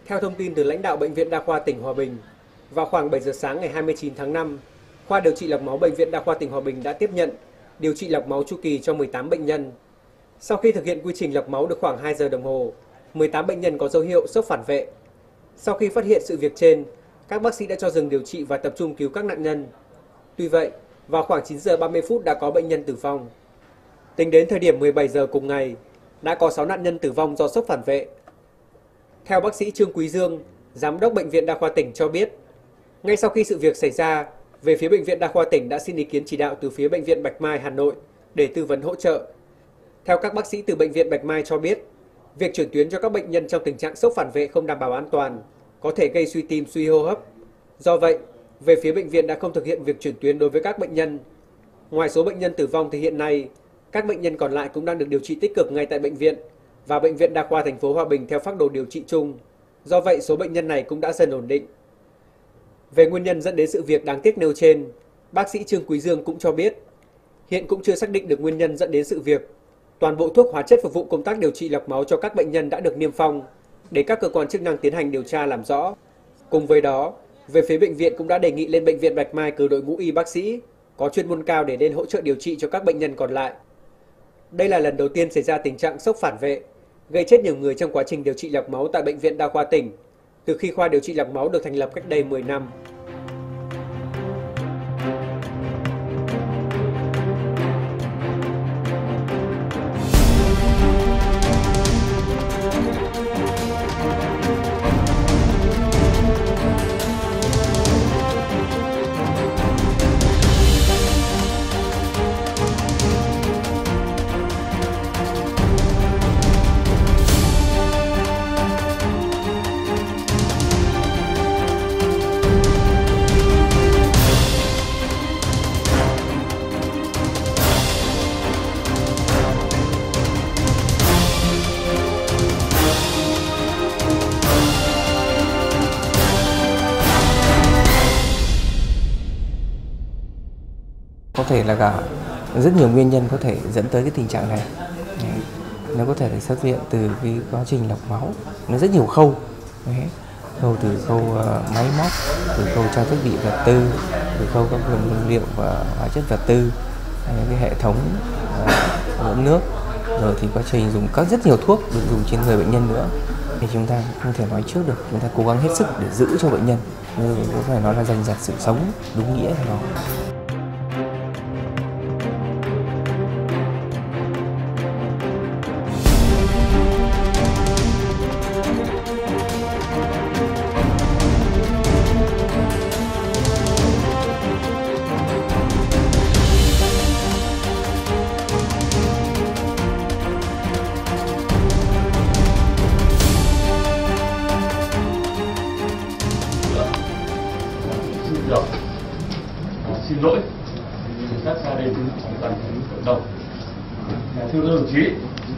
Theo thông tin từ lãnh đạo Bệnh viện Đa khoa tỉnh Hòa Bình, vào khoảng 7 giờ sáng ngày 29 tháng 5, khoa điều trị lọc máu Bệnh viện Đa khoa tỉnh Hòa Bình đã tiếp nhận, điều trị lọc máu chu kỳ cho 18 bệnh nhân. Sau khi thực hiện quy trình lọc máu được khoảng 2 giờ đồng hồ, 18 bệnh nhân có dấu hiệu sốc phản vệ. Sau khi phát hiện sự việc trên, các bác sĩ đã cho dừng điều trị và tập trung cứu các nạn nhân. Tuy vậy, vào khoảng 9 giờ 30 phút đã có bệnh nhân tử vong. Tính đến thời điểm 17 giờ cùng ngày, đã có 6 nạn nhân tử vong do sốc phản vệ. Theo bác sĩ Trương Quý Dương, Giám đốc Bệnh viện Đa khoa tỉnh cho biết, ngay sau khi sự việc xảy ra, về phía Bệnh viện Đa khoa tỉnh đã xin ý kiến chỉ đạo từ phía Bệnh viện Bạch Mai, Hà Nội để tư vấn hỗ trợ. Theo các bác sĩ từ Bệnh viện Bạch Mai cho biết, việc chuyển tuyến cho các bệnh nhân trong tình trạng sốc phản vệ không đảm bảo an toàn, có thể gây suy tim, suy hô hấp. Do vậy, về phía bệnh viện đã không thực hiện việc chuyển tuyến đối với các bệnh nhân. Ngoài số bệnh nhân tử vong thì hiện nay, các bệnh nhân còn lại cũng đang được điều trị tích cực ngay tại bệnh viện và Bệnh viện Đa khoa thành phố Hòa Bình theo phác đồ điều trị chung. Do vậy, số bệnh nhân này cũng đã dần ổn định. Về nguyên nhân dẫn đến sự việc đáng tiếc nêu trên, bác sĩ Trương Quý Dương cũng cho biết, hiện cũng chưa xác định được nguyên nhân dẫn đến sự việc. Toàn bộ thuốc hóa chất phục vụ công tác điều trị lọc máu cho các bệnh nhân đã được niêm phong để các cơ quan chức năng tiến hành điều tra làm rõ. Cùng với đó, về phía bệnh viện cũng đã đề nghị lên Bệnh viện Bạch Mai cử đội ngũ y bác sĩ có chuyên môn cao để đến hỗ trợ điều trị cho các bệnh nhân còn lại. Đây là lần đầu tiên xảy ra tình trạng sốc phản vệ, gây chết nhiều người trong quá trình điều trị lọc máu tại Bệnh viện Đa khoa tỉnh, từ khi khoa điều trị lọc máu được thành lập cách đây 10 năm. Có thể là cả rất nhiều nguyên nhân có thể dẫn tới cái tình trạng này. Nó có thể là xuất hiện từ cái quá trình lọc máu, nó rất nhiều khâu. Khâu từ khâu máy móc, từ khâu trang thiết bị vật tư, từ khâu các nguyên liệu và hóa chất vật tư, cái hệ thống uống nước, rồi thì quá trình dùng rất nhiều thuốc được dùng trên người bệnh nhân nữa. Thì chúng ta không thể nói trước được, chúng ta cố gắng hết sức để giữ cho bệnh nhân. Có phải nói là giành giật sự sống đúng nghĩa của nó. Xin lỗi các gia đình toàn thể cộng đồng. Thưa các đồng chí,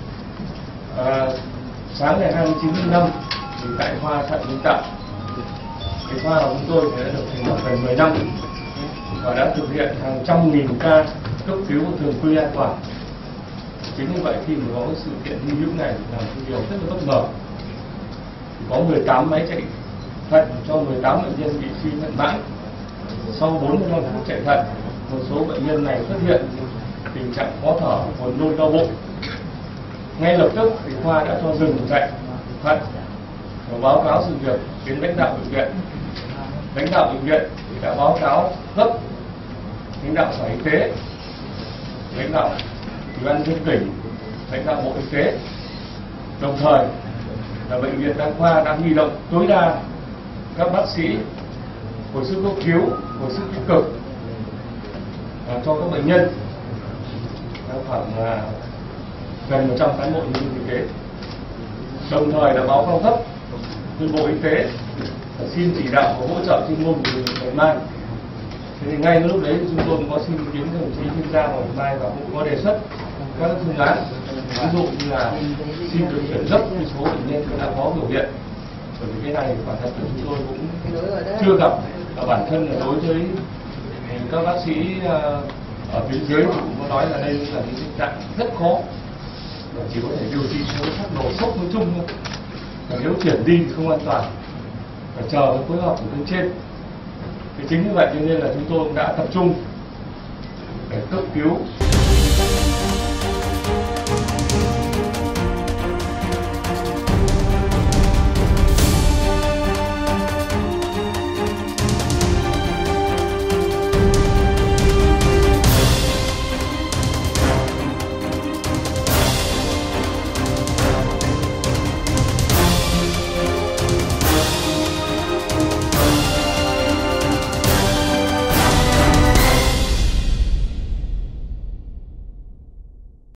sáng ngày 29 tháng 5 thì tại khoa thận nhân tạo, cái khoa của chúng tôi đã được thành lập gần 10 năm và đã thực hiện hàng trăm nghìn ca cấp cứu thường quy an toàn. Chính như vậy khi mà có cái sự kiện hy hữu này là một điều rất là bất ngờ. Có 18 máy chạy thận cho 18 bệnh nhân bị suy thận mãn. Sau 45 phút chạy thận, một số bệnh nhân này xuất hiện tình trạng khó thở, buồn nôn, đau bụng. Ngay lập tức thì khoa đã cho dừng chạy thận và báo cáo sự việc đến lãnh đạo bệnh viện. Lãnh đạo bệnh viện thì đã báo cáo gấp lãnh đạo Sở Y tế, lãnh đạo Ủy ban nhân dân tỉnh, lãnh đạo Bộ Y tế. Đồng thời là bệnh viện Đa khoa đã huy động tối đa các bác sĩ hồi sức cấp cứu, hồi sức tích cực cho các bệnh nhân, khoảng gần 100 cán bộ nhân viên y tế. Đồng thời là báo cáo cấp với Bộ Y tế xin chỉ đạo và hỗ trợ chuyên môn của Bệnh viện Bạch Mai. Thế thì ngay lúc đấy chúng tôi cũng có xin ý kiến các đồng chí chuyên gia của Bạch Mai và cũng có đề xuất các phương án, ví dụ như là xin được chuyển gấp một số bệnh nhân đã có biểu hiện. Bởi vì cái này quả thật là chúng tôi cũng chưa gặp, và bản thân là đối với các bác sĩ ở phía dưới thì cũng có nói là đây là những tình trạng rất khó, và chỉ có thể điều trị với phác đồ sốc nói chung thôi. và nếu chuyển đi thì không an toàn, phải chờ cái phối hợp của tuyến trên. Thì chính như vậy cho nên là chúng tôi đã tập trung để cấp cứu